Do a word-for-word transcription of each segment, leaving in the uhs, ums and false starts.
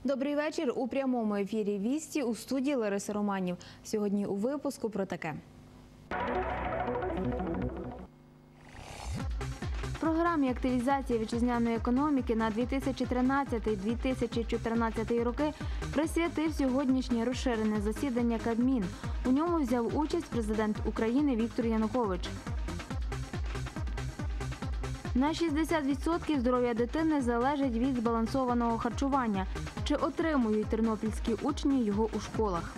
Добрий вечір. У прямому ефірі «Вісті» у студії Лариса Романів. Сьогодні у випуску про таке. В програмі активізації вітчизняної економіки на дві тисячі тринадцятий - дві тисячі чотирнадцятий роки присвятив сьогоднішнє розширене засідання Кабмін. У ньому взяв участь президент України Віктор Янукович. На шістдесят відсотків здоров'я дитини залежить від збалансованого харчування. Чи отримують тернопільські учні його у школах?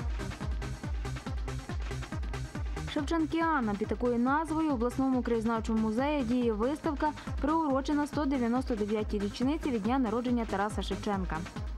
Шевченкіана. Під такою назвою в обласному краєзнавчому музеї діє виставка, приурочена сто дев'яносто дев'ятій річниці від дня народження Тараса Шевченка.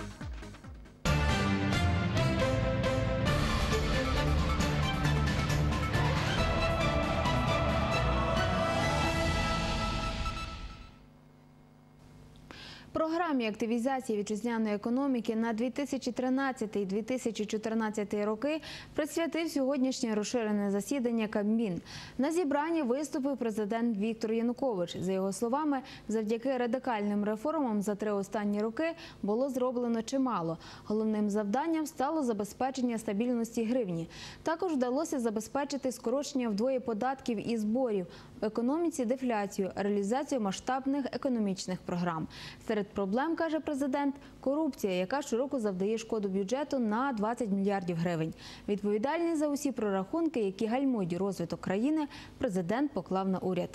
В програмі активізації вітчизняної економіки на дві тисячі тринадцятий - дві тисячі чотирнадцятий роки присвятив сьогоднішнє розширене засідання Кабмін. На зібранні виступив президент Віктор Янукович. За його словами, завдяки радикальним реформам за три останні роки було зроблено чимало. Головним завданням стало забезпечення стабільності гривні. Також вдалося забезпечити скорочення вдвоє податків і зборів, в економіці дефляцію, реалізацію масштабних економічних програм. Серед проблем, каже президент, корупція, яка щороку завдає шкоду бюджету на двадцять мільярдів гривень. Відповідальність за усі прорахунки, які гальмують розвиток країни, президент поклав на уряд.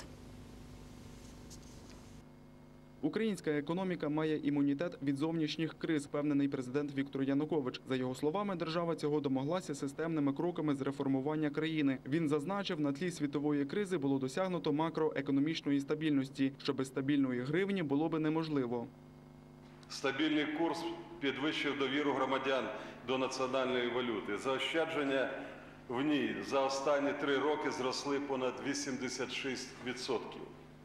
Українська економіка має імунітет від зовнішніх криз, впевнений президент Віктор Янукович. За його словами, держава цього домоглася системними кроками з реформування країни. Він зазначив, на тлі світової кризи було досягнуто макроекономічної стабільності, що без стабільної гривні було би неможливо. Стабільний курс підвищив довіру громадян до національної валюти. Заощадження в ній за останні три роки зросли понад вісімдесят шість відсотків.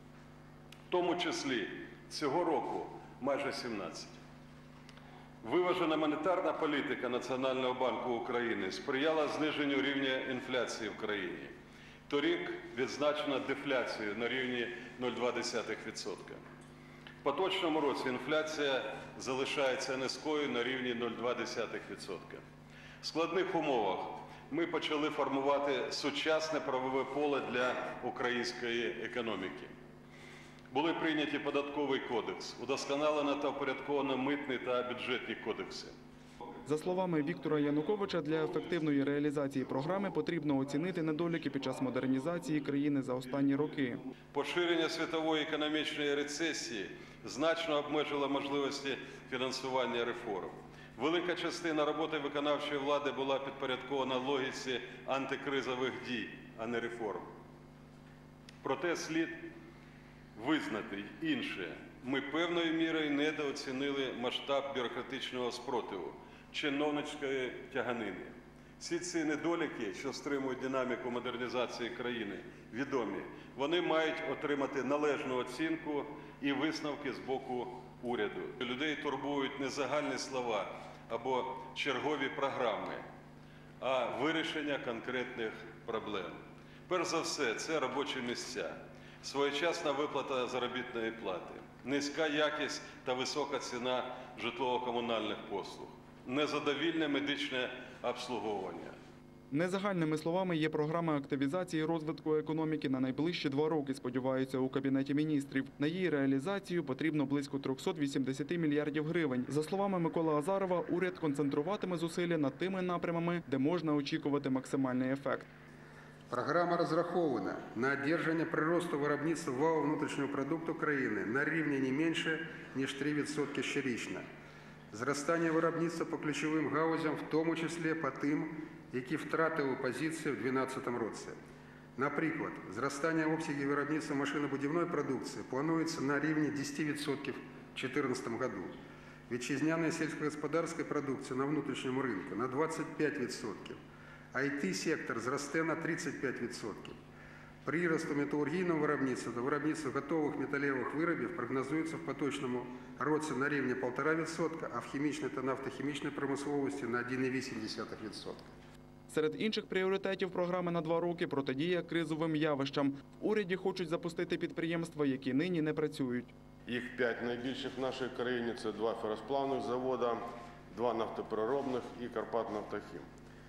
В тому числі цього року майже сімнадцять. Виважена монетарна політика Національного банку України сприяла зниженню рівня інфляції в країні. Торік відзначено дефляцію на рівні нуль цілих дві десятих відсотка. В поточному році інфляція залишається низькою на рівні нуль цілих дві десятих відсотка. В складних умовах ми почали формувати сучасне правове поле для української економіки. Були прийняті податковий кодекс, удосконалено та впорядковано митний та бюджетні кодекси. За словами Віктора Януковича, для ефективної реалізації програми потрібно оцінити недоліки під час модернізації країни за останні роки. Поширення світової економічної рецесії значно обмежило можливості фінансування реформ. Велика частина роботи виконавчої влади була підпорядкована логіці антикризових дій, а не реформ. Проте слід визнати інше. Ми певною мірою недооцінили масштаб бюрократичного спротиву, чиновницької тяганини. Всі ці недоліки, що стримують динаміку модернізації країни, відомі. Вони мають отримати належну оцінку і висновки з боку уряду. Людей турбують не загальні слова або чергові програми, а вирішення конкретних проблем. Перш за все, це робочі місця, своєчасна виплата заробітної плати, низька якість та висока ціна житлово-комунальних послуг, незадовільне медичне обслуговування. Незагальними словами є програма активізації розвитку економіки на найближчі два роки, сподіваються у Кабінеті міністрів. На її реалізацію потрібно близько трьохсот вісімдесят мільярдів гривень. За словами Миколи Азарова, уряд концентруватиме зусилля над тими напрямами, де можна очікувати максимальний ефект. Програма розрахована на одержання приросту виробництва валового внутрішнього продукту країни на рівні не менше, ніж три відсотки щорічно. Зростання виробництва по ключовим галузям, в тому числі по тим, які втратили позиції в дві тисячі дванадцятому році. Наприклад, зростання обсягів виробництва машинобудівної продукції планується на рівні десять відсотків у дві тисячі чотирнадцятому році. Вітчизняної сільськогосподарської продукції на внутрішньому ринку на двадцять п'ять відсотків. ай ти-сектор зросте на тридцять п'ять відсотків. Приросту металургійного виробництва та виробництва готових металевих виробів прогнозується в поточному році на рівні півтора відсотка, а в хімічній та нафтохімічній промисловості на один цілих вісім десятих відсотка. Серед інших пріоритетів програми на два роки – протидія кризовим явищам. В уряді хочуть запустити підприємства, які нині не працюють. Їх п'ять найбільших в нашій країні – це два феросплавних заводи, два нафтопереробних і «Карпатнафтохім».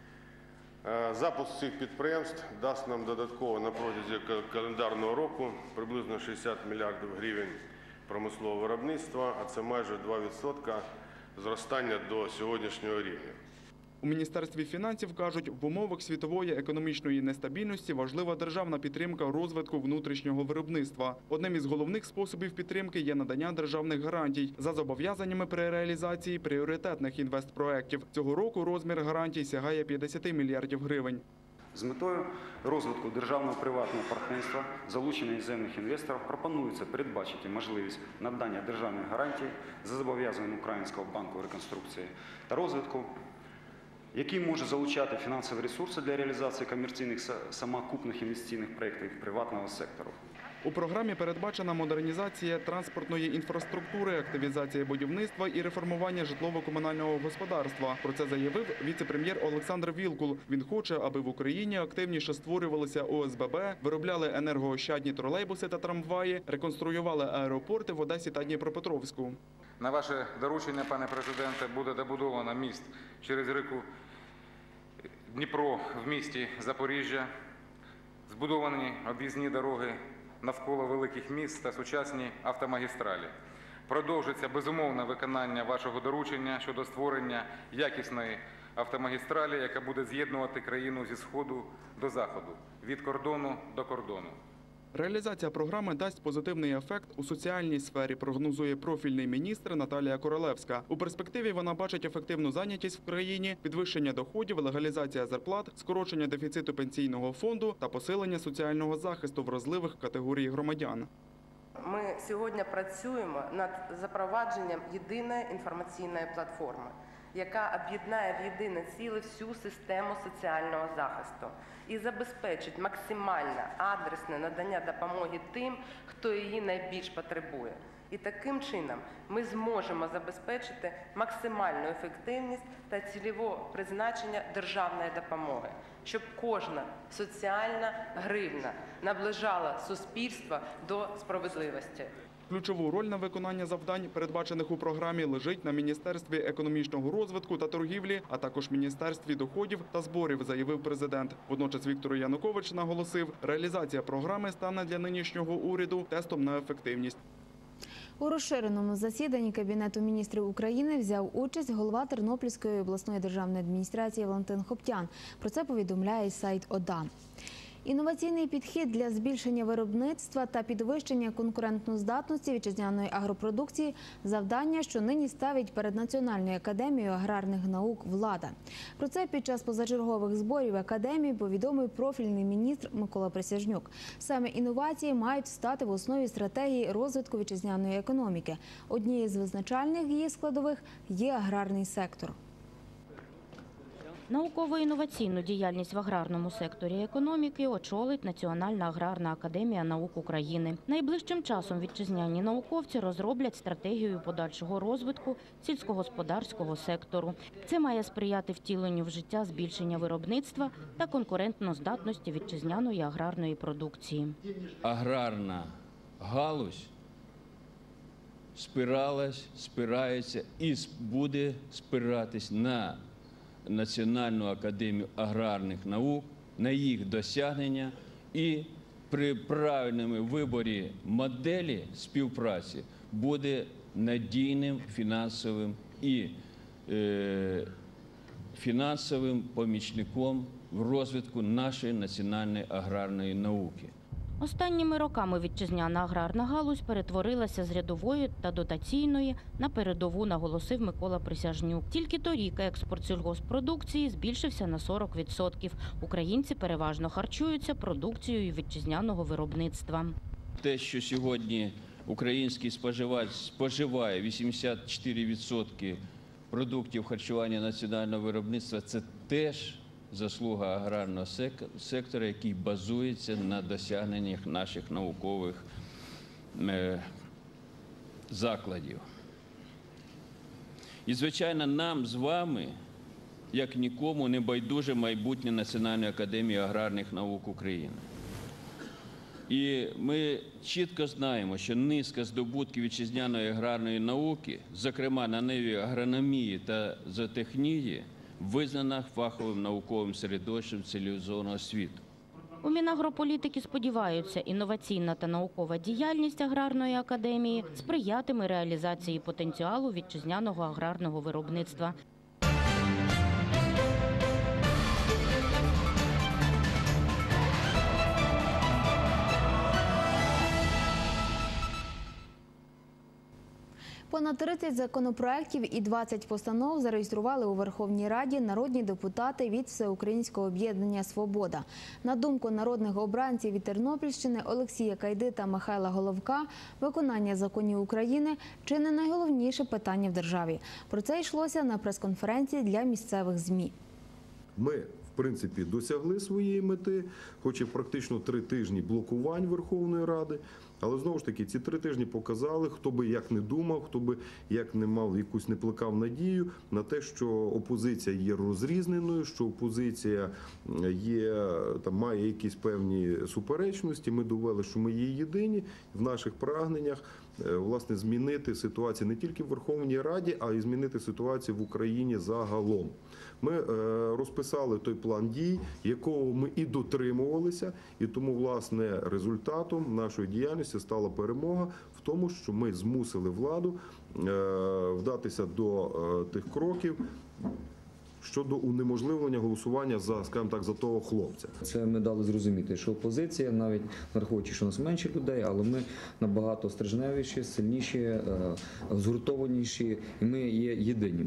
Запуск цих підприємств дасть нам додатково на протязі календарного року приблизно шістдесят мільярдів гривень промислового виробництва, а це майже два відсотки зростання до сьогоднішнього рівня. У Міністерстві фінансів кажуть, в умовах світової економічної нестабільності важлива державна підтримка розвитку внутрішнього виробництва. Одним із головних способів підтримки є надання державних гарантій за зобов'язаннями при реалізації пріоритетних інвестпроєктів. Цього року розмір гарантій сягає п'ятдесят мільярдів гривень. З метою розвитку державного приватного партнерства, залучення іноземних інвесторів, пропонується передбачити можливість надання державних гарантій за зобов'язанням Українського банку реконструкції та розвитку, який може залучати фінансові ресурси для реалізації комерційних самоокупних інвестиційних проєктів приватного сектору. У програмі передбачена модернізація транспортної інфраструктури, активізація будівництва і реформування житлово-комунального господарства. Про це заявив віце-прем'єр Олександр Вілкул. Він хоче, аби в Україні активніше створювалися О С Б Б, виробляли енергоощадні тролейбуси та трамваї, реконструювали аеропорти в Одесі та Дніпропетровську. На ваше доручення, пане президенте, буде добудовано міст через ріку Дніпро в місті Запоріжжя, збудовані об'їзні дороги навколо великих міст та сучасні автомагістралі. Продовжиться безумовне виконання вашого доручення щодо створення якісної автомагістралі, яка буде з'єднувати країну зі сходу до заходу, від кордону до кордону. Реалізація програми дасть позитивний ефект у соціальній сфері, прогнозує профільний міністр Наталія Королевська. У перспективі вона бачить ефективну зайнятість в країні, підвищення доходів, легалізація зарплат, скорочення дефіциту пенсійного фонду та посилення соціального захисту вразливих категорій громадян. Ми сьогодні працюємо над запровадженням єдиної інформаційної платформи, яка об'єднає в єдине ціле всю систему соціального захисту і забезпечить максимальне адресне надання допомоги тим, хто її найбільш потребує. І таким чином ми зможемо забезпечити максимальну ефективність та цільове призначення державної допомоги, щоб кожна соціальна гривна наближала суспільство до справедливості. Ключову роль на виконання завдань, передбачених у програмі, лежить на Міністерстві економічного розвитку та торгівлі, а також Міністерстві доходів та зборів, заявив президент. Водночас Віктор Янукович наголосив, реалізація програми стане для нинішнього уряду тестом на ефективність. У розширеному засіданні Кабінету міністрів України взяв участь голова Тернопільської обласної державної адміністрації Валентин Хоптян. Про це повідомляє сайт ОДА. Інноваційний підхід для збільшення виробництва та підвищення конкурентноздатності вітчизняної агропродукції – завдання, що нині ставить перед Національною академією аграрних наук влада. Про це під час позачергових зборів академії повідомив профільний міністр Микола Присяжнюк. Саме інновації мають стати в основі стратегії розвитку вітчизняної економіки. Однією з визначальних її складових є аграрний сектор. Науково-інноваційну діяльність в аграрному секторі економіки очолить Національна аграрна академія наук України. Найближчим часом вітчизняні науковці розроблять стратегію подальшого розвитку сільськогосподарського сектору. Це має сприяти втіленню в життя збільшення виробництва та конкурентноздатності вітчизняної аграрної продукції. Аграрна галузь спиралась, спирається і буде спиратись на Національну академію аграрних наук, на їх досягнення, і при правильному виборі моделі співпраці буде надійним фінансовим і е, фінансовим помічником в розвитку нашої національної аграрної науки. Останніми роками вітчизняна аграрна галузь перетворилася з рядової та дотаційної на передову, наголосив Микола Присяжнюк. Тільки торік експорт сільгосппродукції збільшився на сорок відсотків. Українці переважно харчуються продукцією вітчизняного виробництва. Те, що сьогодні український споживач споживає вісімдесят чотири відсотки продуктів харчування національного виробництва, це теж заслуга аграрного сектора, який базується на досягненнях наших наукових закладів. І, звичайно, нам з вами, як нікому, не байдуже майбутнє Національної академії аграрних наук України. І ми чітко знаємо, що низка здобутків вітчизняної аграрної науки, зокрема на ниві агрономії та зоотехнії, визнана фаховим науковим середовищем цивілізованого світу. У Мінагрополітики сподіваються, інноваційна та наукова діяльність аграрної академії сприятиме реалізації потенціалу вітчизняного аграрного виробництва. Понад тридцять законопроєктів і двадцять постанов зареєстрували у Верховній Раді народні депутати від Всеукраїнського об'єднання «Свобода». На думку народних обранців від Тернопільщини Олексія Кайди та Михайла Головка, виконання законів України – чи не найголовніше питання в державі. Про це йшлося на прес-конференції для місцевих ЗМІ. Ми, в принципі, досягли своєї мети, хоч і практично три тижні блокувань Верховної Ради. Але, знову ж таки, ці три тижні показали, хто би як не думав, хто би як не мав якусь, не плекав надію на те, що опозиція є розрізненою, що опозиція є, там, має якісь певні суперечності. Ми довели, що ми є єдині в наших прагненнях, власне, змінити ситуацію не тільки в Верховній Раді, а й змінити ситуацію в Україні загалом. Ми розписали той план дій, якого ми і дотримувалися, і тому, власне, результатом нашої діяльності стала перемога в тому, що ми змусили владу вдатися до тих кроків щодо унеможливлення голосування за, скажімо так, за того хлопця. Це ми дали зрозуміти, що опозиція, навіть враховуючи, що у нас менше людей, але ми набагато стержневіші, сильніші, згуртованіші, і ми є єдині.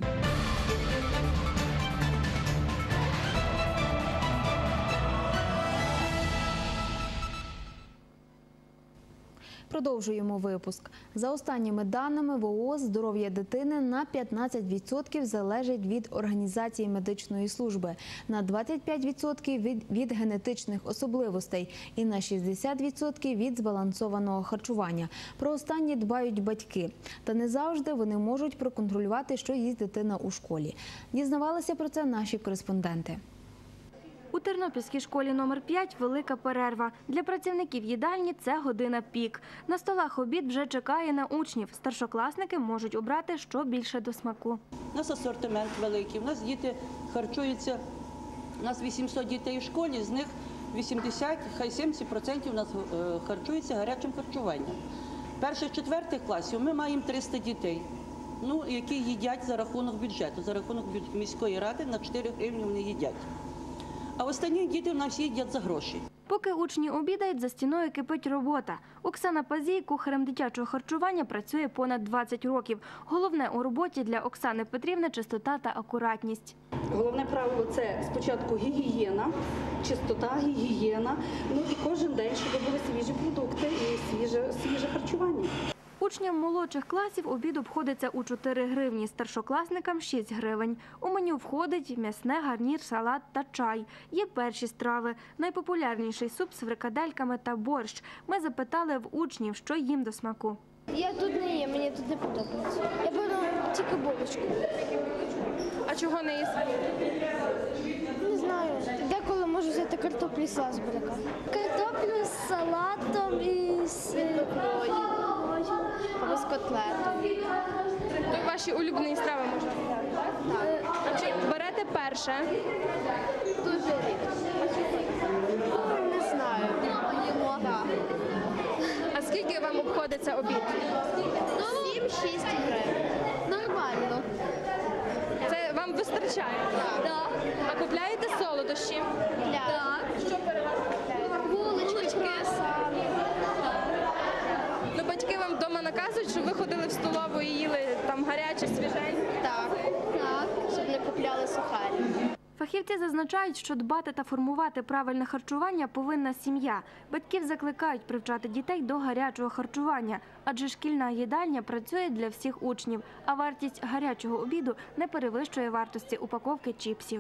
Продовжуємо випуск. За останніми даними ВООЗ, здоров'я дитини на п'ятнадцять відсотків залежить від організації медичної служби, на двадцять п'ять відсотків від, від генетичних особливостей і на шістдесят відсотків від збалансованого харчування. Про останні дбають батьки. Та не завжди вони можуть проконтролювати, що їсть дитина у школі. Дізнавалися про це наші кореспонденти. У Тернопільській школі номер п'ять велика перерва. Для працівників їдальні це година пік. На столах обід вже чекає на учнів. Старшокласники можуть обрати, що більше до смаку. У нас асортимент великий, у нас діти харчуються, у нас вісімсот дітей в школі, з них вісімдесят, хай сімдесят відсотків у нас харчуються гарячим харчуванням. Перших-четвертих класів ми маємо триста дітей, ну, які їдять за рахунок бюджету, за рахунок міської ради на чотири гривні вони їдять. А останні діти в нас всі їдять за гроші. Поки учні обідають, за стіною кипить робота. Оксана Пазій кухарем дитячого харчування працює понад двадцять років. Головне у роботі для Оксани Петрівни – чистота та акуратність. Головне правило – це спочатку гігієна, чистота, гігієна, ну і кожен день, щоб були свіжі продукти і свіже, свіже харчування. Учням молодших класів обід обходиться у чотири гривні, старшокласникам – шість гривень. У меню входить м'ясне, гарнір, салат та чай. Є перші страви. Найпопулярніший суп з фрикадельками та борщ. Ми запитали в учнів, що їм до смаку. Я тут не їм, мені тут не подобається. Я беру тільки булочку. А чого не їсти? Не знаю. Деколи можу взяти картоплю з буряка. Картоплю з салатом і з ікрою. Або з котлетом. То ваші улюблені страви можна? Так. А чи берете перше? Дуже рідко. Не знаю. Їмо. Так. А скільки вам обходиться обід? сім-шість гривень. Нормально. Це вам вистачає? Так. А купляєте солодощі? Так. Що переважно купляєте? Булочки, сало. Ну, батьки вам вдома наказують, щоб ви ходили в столову і їли там гаряче, свіженьке? Так. Так, щоб не купляли сухарі. Фахівці зазначають, що дбати та формувати правильне харчування повинна сім'я. Батьків закликають привчати дітей до гарячого харчування, адже шкільна їдальня працює для всіх учнів, а вартість гарячого обіду не перевищує вартості упаковки чіпсів.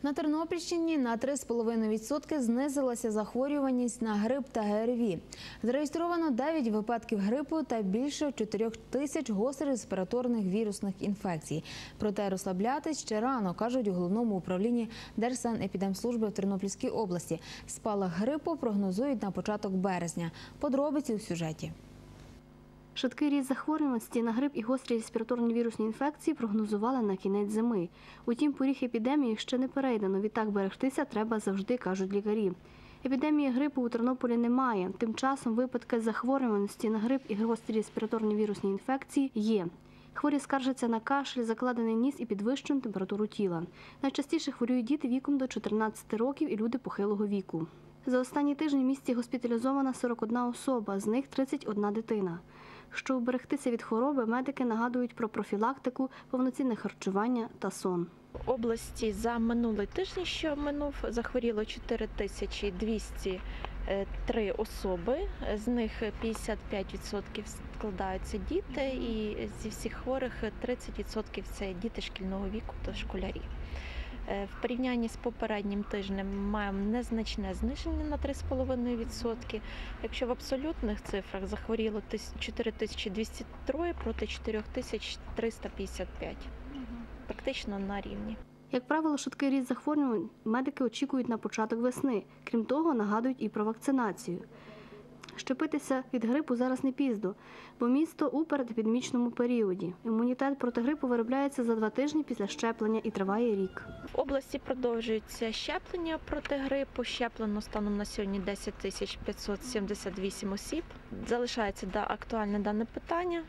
На Тернопільщині на три з половиною відсотки знизилася захворюваність на грип та ГРВІ. Зареєстровано дев'ять випадків грипу та більше чотирьох тисяч гострих респіраторних вірусних інфекцій. Проте розслаблятись ще рано, кажуть у Головному управлінні Держсанепідемслужби в Тернопільській області. Спалах грипу прогнозують на початок березня. Подробиці у сюжеті. Швидкий ріст захворюваності на грип і гострі респіраторні вірусні інфекції прогнозували на кінець зими. Утім, поріг епідемії ще не перейдено. Відтак берегтися треба завжди, кажуть лікарі. Епідемії грипу у Тернополі немає. Тим часом випадки захворюваності на грип і гострі респіраторні вірусні інфекції є. Хворі скаржаться на кашель, закладений ніс і підвищену температуру тіла. Найчастіше хворіють діти віком до чотирнадцяти років і люди похилого віку. За останній тиждень в місті госпіталізована сорок одна особа, з них тридцять одна дитина. Щоб уберегтися від хвороби, медики нагадують про профілактику, повноцінне харчування та сон. В області за минулий тиждень, що минув, захворіло чотири тисячі двісті три особи, з них п'ятдесят п'ять відсотків складаються діти і зі всіх хворих тридцять відсотків це діти шкільного віку та школярі. В порівнянні з попереднім тижнем маємо незначне зниження на три з половиною відсотки. Якщо в абсолютних цифрах захворіло чотири тисячі двісті три проти чотири тисячі триста п'ятдесят п'ять. Практично на рівні. Як правило, швидкий ріст захворювань медики очікують на початок весни. Крім того, нагадують і про вакцинацію. Щепитися від грипу зараз не пізно, бо місто у передепідемічному періоді. Імунітет проти грипу виробляється за два тижні після щеплення і триває рік. В області продовжується щеплення проти грипу. Щеплено станом на сьогодні десять тисяч п'ятсот сімдесят вісім осіб. Залишається да, актуальне дане питання.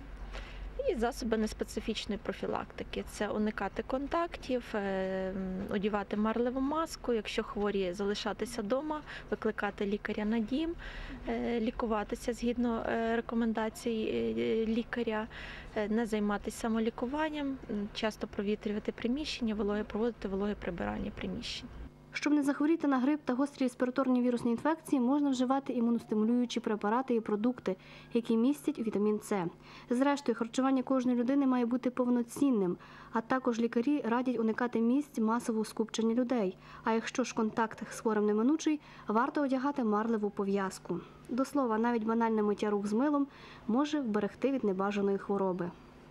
І засоби неспецифічної профілактики. Це уникати контактів, одягати марливу маску, якщо хворі, залишатися вдома, викликати лікаря на дім, лікуватися згідно рекомендацій лікаря, не займатися самолікуванням, часто провітрювати приміщення, вологе, проводити вологе прибирання приміщень. Щоб не захворіти на грип та гострі респіраторні вірусні інфекції, можна вживати імуностимулюючі препарати і продукти, які містять вітамін С. Зрештою, харчування кожної людини має бути повноцінним, а також лікарі радять уникати місць масового скупчення людей. А якщо ж контакт з хворим неминучий, варто одягати марливу пов'язку. До слова, навіть банальне миття рук з милом може вберегти від небажаної хвороби.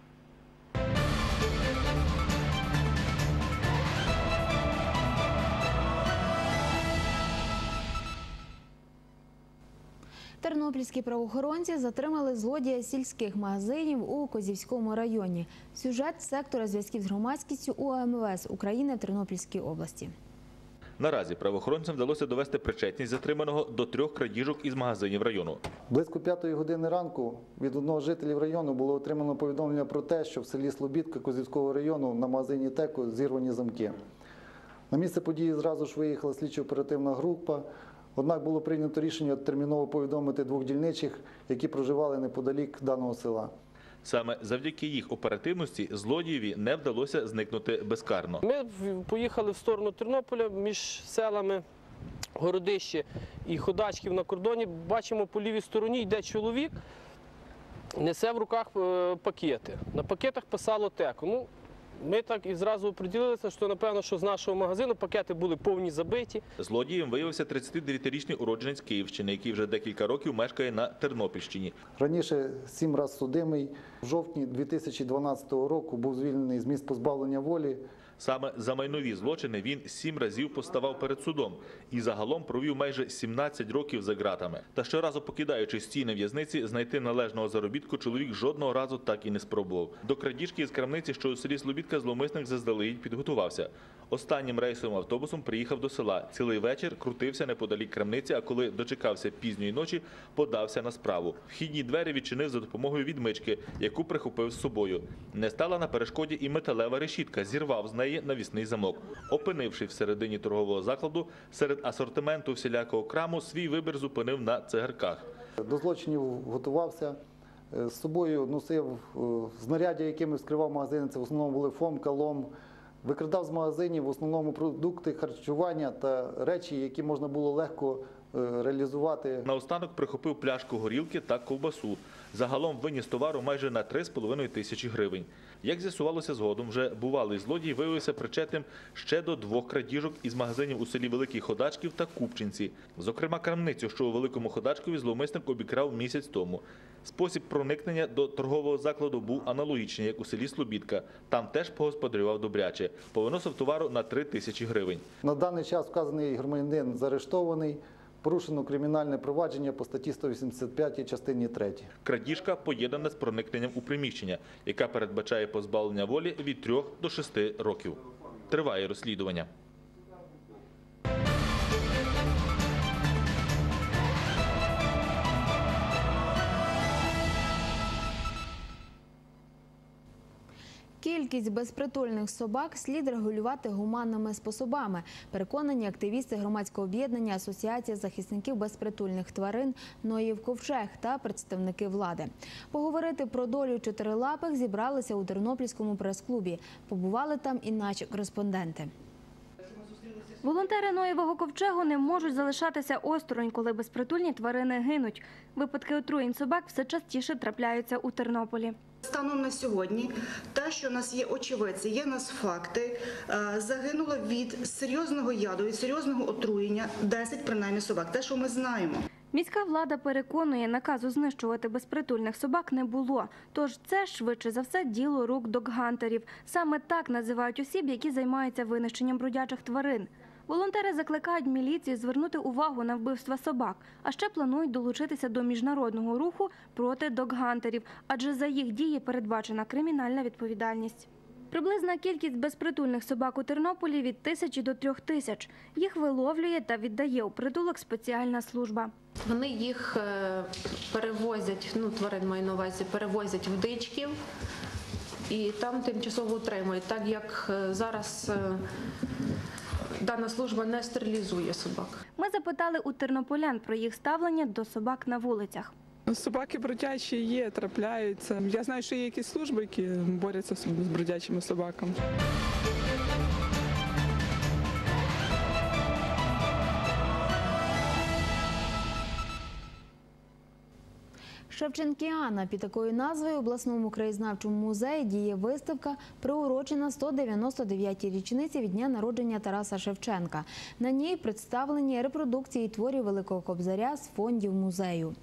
Тернопільські правоохоронці затримали злодія сільських магазинів у Козівському районі. Сюжет сектора зв'язків з громадськістю У Ем Ве Ес України в Тернопільській області. Наразі правоохоронцям вдалося довести причетність затриманого до трьох крадіжок із магазинів району. Близько п'ятої години ранку від одного з жителів району було отримано повідомлення про те, що в селі Слобідка Козівського району на магазині «Теко» зірвані замки. На місце події зразу ж виїхала слідчо-оперативна група. Однак було прийнято рішення терміново повідомити двох дільничих, які проживали неподалік даного села. Саме завдяки їх оперативності злодієві не вдалося зникнути безкарно. Ми поїхали в сторону Тернополя між селами Городище і Ходачків на кордоні. Бачимо, по лівій стороні йде чоловік, несе в руках пакети. На пакетах писало «Теко». Ну, ми так і зразу оприділилися, що, напевно, що з нашого магазину пакети були повні забиті. Злодієм виявився тридцятидев'ятирічний уродженець Київщини, який вже декілька років мешкає на Тернопільщині. Раніше сім разів судимий. В жовтні дві тисячі дванадцятого року був звільнений з місць позбавлення волі. Саме за майнові злочини він сім разів поставав перед судом і загалом провів майже сімнадцять років за ґратами. Та щоразу покидаючи стіни в'язниці, знайти належного заробітку чоловік жодного разу так і не спробував. До крадіжки із крамниці, що у селі Слобідка, зловмисник заздалегідь підготувався. Останнім рейсовим автобусом приїхав до села. Цілий вечір крутився неподалік крамниці, а коли дочекався пізньої ночі, подався на справу. Вхідні двері відчинив за допомогою відмички, яку прихопив з собою. Не стала на перешкоді і металева решітка, зірвав з неї навісний замок. Опинивши всередині торгового закладу, серед асортименту всілякого краму свій вибір зупинив на цигарках. До злочинів готувався, з собою носив знаряддя, якими вскривав магазини, це в основному були фомка, лом. Викрадав з магазинів в основному продукти харчування та речі, які можна було легко реалізувати. Наостанок прихопив пляшку горілки та ковбасу. Загалом виніс товару майже на три з половиною тисячі гривень. Як з'ясувалося згодом, вже бувалий злодій виявився причетним ще до двох крадіжок із магазинів у селі Великий Ходачків та Купчинці. Зокрема, крамницю, що у Великому Ходачкові зловмисник обікрав місяць тому. Спосіб проникнення до торгового закладу був аналогічний, як у селі Слобідка. Там теж погосподарював добряче. Повиносив товару на три тисячі гривень. На даний час вказаний громадянин заарештований. Порушено кримінальне провадження по статті сто вісімдесят п'ять частині третій. Крадіжка поєднана з проникненням у приміщення, яка передбачає позбавлення волі від трьох до шести років. Триває розслідування. Кількість безпритульних собак слід регулювати гуманними способами, переконані активісти громадського об'єднання Асоціація захисників безпритульних тварин «Ноїв Ковчег» та представники влади. Поговорити про долю чотирилапих зібралися у Тернопільському прес-клубі. Побували там і наші кореспонденти. Волонтери Ноєвого ковчегу не можуть залишатися осторонь, коли безпритульні тварини гинуть. Випадки отруєнь собак все частіше трапляються у Тернополі. Станом на сьогодні, те, що у нас є очевидці, є у нас факти, загинуло від серйозного яду, від серйозного отруєння десять принаймні собак, те, що ми знаємо. Міська влада переконує, наказу знищувати безпритульних собак не було. Тож це, швидше за все, діло рук догхантерів. Саме так називають осіб, які займаються винищенням бродячих тварин. Волонтери закликають міліцію звернути увагу на вбивства собак, а ще планують долучитися до міжнародного руху проти догхантерів, адже за їх дії передбачена кримінальна відповідальність. Приблизна кількість безпритульних собак у Тернополі від тисячі до трьох тисяч. Їх виловлює та віддає у притулок спеціальна служба. Вони їх перевозять, ну тварин маю на увазі, перевозять в дичків і там тимчасово утримують, так як зараз дана служба не стерилізує собак. Ми запитали у тернополян про їх ставлення до собак на вулицях. Собаки бродячі є, трапляються. Я знаю, що є якісь служби, які борються з бродячими собаками. Шевченкіана. Під такою назвою в обласному краєзнавчому музеї діє виставка, приурочена сто дев'яносто дев'ятій річниці від дня народження Тараса Шевченка. На ній представлені репродукції творів Великого Кобзаря з фондів музею.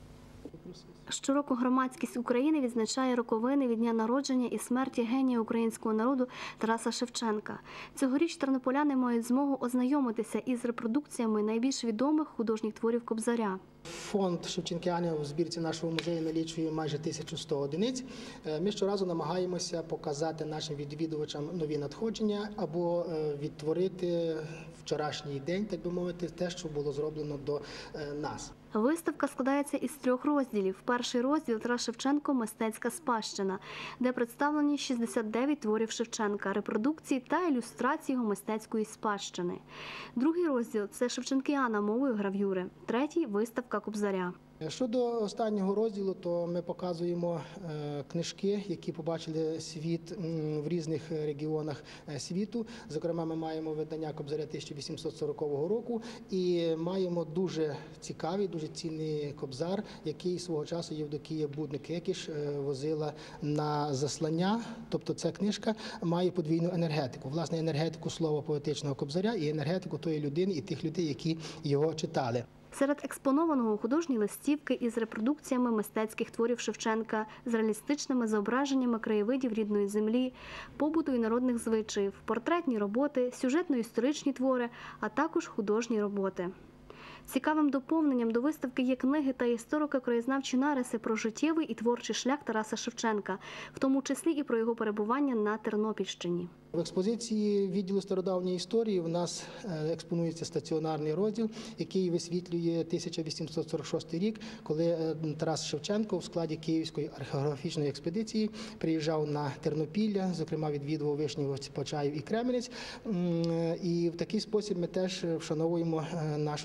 Щороку громадськість України відзначає роковини від дня народження і смерті генія українського народу Тараса Шевченка. Цьогоріч тернополяни мають змогу ознайомитися із репродукціями найбільш відомих художніх творів Кобзаря. Фонд Шевченкіани у збірці нашого музею налічує майже тисячу сто одиниць. Ми щоразу намагаємося показати нашим відвідувачам нові надходження або відтворити вчорашній день, так би мовити, те, що було зроблено до нас. Виставка складається із трьох розділів. Перший розділ – Тарас Шевченко «Мистецька спадщина», де представлені шістдесят дев'ять творів Шевченка, репродукції та ілюстрації його мистецької спадщини. Другий розділ – це Шевченкіана мовою гравюри. Третій – виставка Кобзаря. Щодо останнього розділу, то ми показуємо книжки, які побачили світ в різних регіонах світу. Зокрема, ми маємо видання Кобзаря тисяча вісімсот сорокового року і маємо дуже цікавий, дуже цінний кобзар, який свого часу Євдокія Будник-Екіш возила на заслання. Тобто ця книжка має подвійну енергетику. Власне, енергетику слова поетичного кобзаря і енергетику тої людини і тих людей, які його читали. Серед експонованого художні листівки із репродукціями мистецьких творів Шевченка, з реалістичними зображеннями краєвидів рідної землі, побуту і народних звичаїв, портретні роботи, сюжетно-історичні твори, а також художні роботи. Цікавим доповненням до виставки є книги та історико-краєзнавчі нариси про життєвий і творчий шлях Тараса Шевченка, в тому числі і про його перебування на Тернопільщині. В експозиції відділу стародавньої історії в нас експонується стаціонарний розділ, який висвітлює тисяча вісімсот сорок шостий рік, коли Тарас Шевченко в складі Київської археографічної експедиції приїжджав на Тернопілля, зокрема відвідував Вишнів, Почаїв і Кременець. І в такий спосіб ми теж вшановуємо нашого Кобзаря.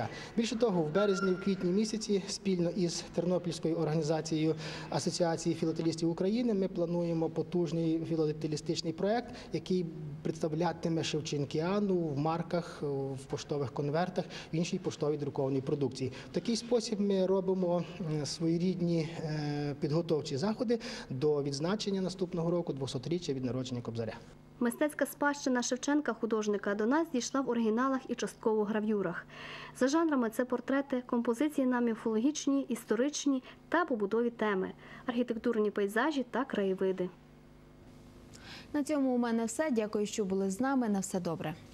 Кобзаря. Більше того, в березні, в квітні місяці спільно із Тернопільською організацією Асоціації філателістів України ми плануємо потужний філателістичний проект, який представлятиме шевченкіану в марках, в поштових конвертах, в іншій поштовій друкованій продукції. В такий спосіб ми робимо своєрідні підготовчі заходи до відзначення наступного року двохсотріччя від народження Кобзаря. Мистецька спадщина Шевченка художника до нас дійшла в оригіналах і частково гравюрах. За жанрами це портрети, композиції на міфологічні, історичні та побутові теми, архітектурні пейзажі та краєвиди. На цьому у мене все. Дякую, що були з нами. На все добре.